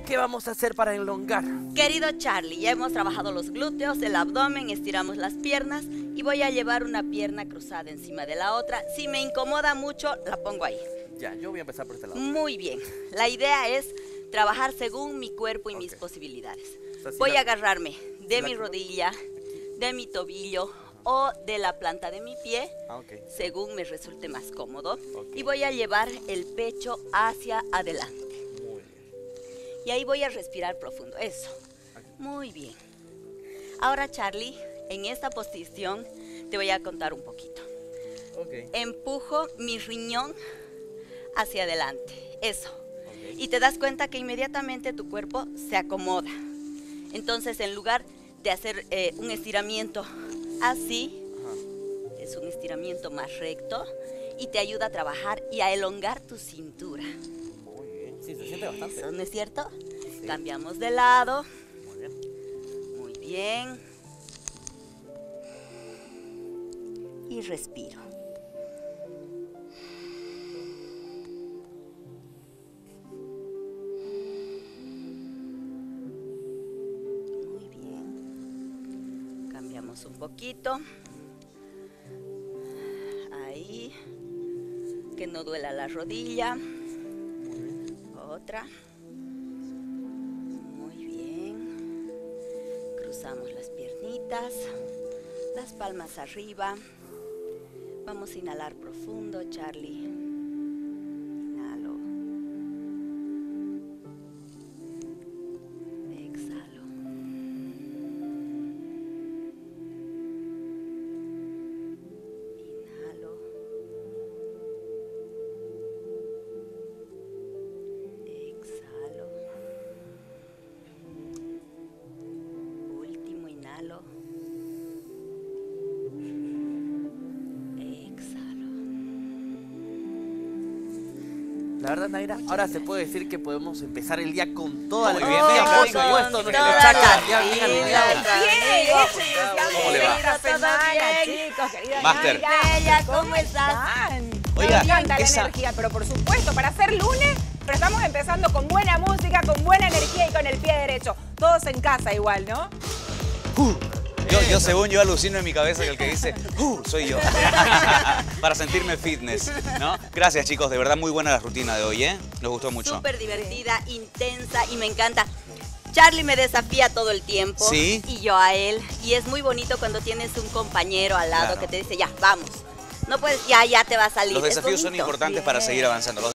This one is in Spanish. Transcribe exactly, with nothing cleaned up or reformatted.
¿qué vamos a hacer para elongar? Querido Charlie, ya hemos trabajado los glúteos, el abdomen, estiramos las piernas y voy a llevar una pierna cruzada encima de la otra. Si me incomoda mucho, la pongo ahí. Ya, yo voy a empezar por este lado. Muy bien. La idea es trabajar según mi cuerpo y Ok. mis posibilidades. O sea, si Voy la- a agarrarme de la- mi rodilla, de mi tobillo o de la planta de mi pie, Ah, ok. según me resulte más cómodo. Ok. Y voy a llevar el pecho hacia adelante. Muy bien. Y ahí voy a respirar profundo. Eso. Muy bien. Ahora, Charlie, en esta posición te voy a contar un poquito. Ok. Empujo mi riñón hacia adelante. Eso. Ok. Y te das cuenta que inmediatamente tu cuerpo se acomoda. Entonces, en lugar de hacer eh, un estiramiento así, Ajá. es un estiramiento más recto y te ayuda a trabajar y a elongar tu cintura. Muy bien. Sí, se siente bastante. ¿Eso no es cierto? Sí. Cambiamos de lado. Muy bien. Muy bien. Y respiro. Muy bien. Cambiamos un poquito. Ahí. Que no duela la rodilla. Muy bien. Otra. Muy bien. Cruzamos las piernitas. Las palmas arriba. Vamos a inhalar profundo, Charlie. Inhalo. Exhalo. Inhalo. Exhalo. Último inhalo. Exhalo. La verdad, Naira, ahora se puede decir que podemos empezar el día con toda la Muy bien, energía, venga, por venga, supuesto, con nuestro toda chakra la ya bien vida, alineado. Bien, ¿Cómo le va? Feliz semana, Bien. chicos, querida Master. Naira. Bella, ¿cómo estás? están? Oiga, Me encanta esa- la energía, pero por supuesto, para ser lunes, pero estamos empezando con buena música, con buena energía y con el pie derecho. Todos en casa igual, ¿no? Uh, yo, yo, según yo, alucino en mi cabeza que el que dice, uh, soy yo. Para sentirme fitness, ¿no? Gracias, chicos. De verdad, muy buena la rutina de hoy, ¿eh? Nos gustó mucho. Súper divertida, intensa y me encanta. Charlie me desafía todo el tiempo. Sí. Y yo a él. Y es muy bonito cuando tienes un compañero al lado Claro. que te dice, ya, vamos. No puedes, ya, ya te va a salir. Los Es desafíos son bonito. importantes para Bien. seguir avanzando. Los